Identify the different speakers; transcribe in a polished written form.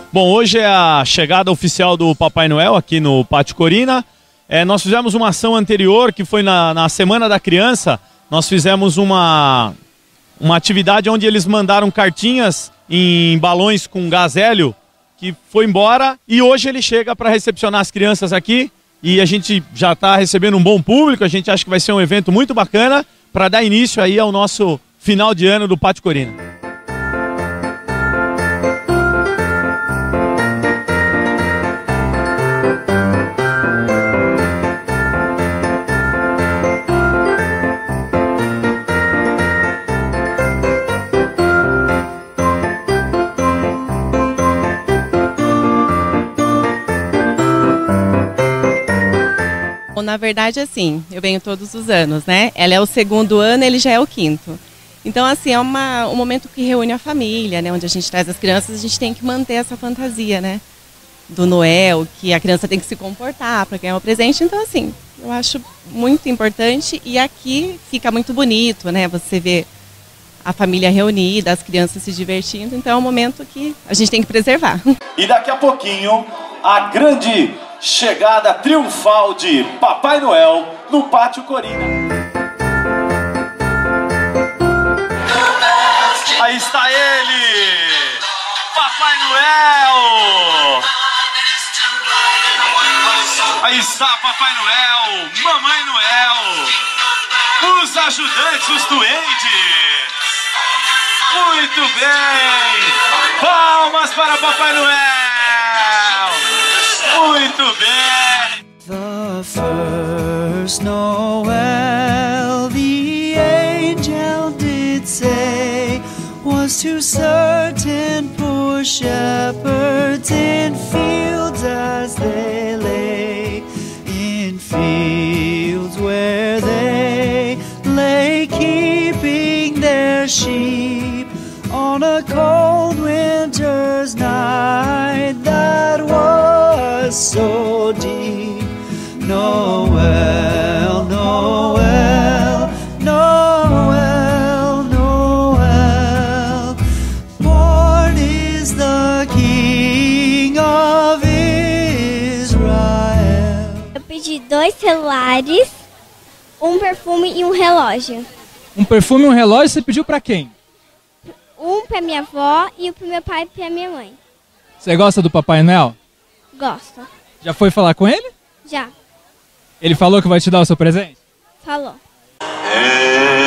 Speaker 1: Bom, hoje é a chegada oficial do Papai Noel aqui no Pátio Corina. Nós fizemos uma ação anterior, que foi na Semana da Criança. Nós fizemos uma atividade onde eles mandaram cartinhas em balões com gás hélio, que foi embora, e hoje ele chega para recepcionar as crianças aqui. E a gente já está recebendo um bom público, a gente acha que vai ser um evento muito bacana para dar início aí ao nosso final de ano do Pátio Corina.
Speaker 2: Na verdade, assim, eu venho todos os anos, né? Ela é o segundo ano, ele já é o quinto. Então, assim, é um momento que reúne a família, né? Onde a gente traz as crianças, a gente tem que manter essa fantasia, né? Do Noel, que a criança tem que se comportar para ganhar o presente. Então, assim, eu acho muito importante e aqui fica muito bonito, né? Você vê a família reunida, as crianças se divertindo. Então, é um momento que a gente tem que preservar.
Speaker 1: E daqui a pouquinho, a grande chegada triunfal de Papai Noel no Pátio Corina. Aí está ele, Papai Noel! Aí está Papai Noel, Mamãe Noel, os ajudantes, os duendes. Muito bem! Palmas para Papai Noel! Muito bem!
Speaker 3: The first Noel, the angel did say, was to certain poor shepherds in fields as they lay, in fields where they lay keeping their sheep on a cold winter's night that was so deep. Noel, Noel, Noel, Noel, born is the King of Israel.
Speaker 4: Eu pedi 2 celulares, um perfume e um relógio.
Speaker 5: Um perfume e um relógio você pediu pra quem?
Speaker 4: Um pra minha avó e um pro meu pai e pra minha mãe.
Speaker 5: Você gosta do Papai Noel?
Speaker 4: Gosto.
Speaker 5: Já foi falar com ele?
Speaker 4: Já.
Speaker 5: Ele falou que vai te dar o seu presente?
Speaker 4: Falou.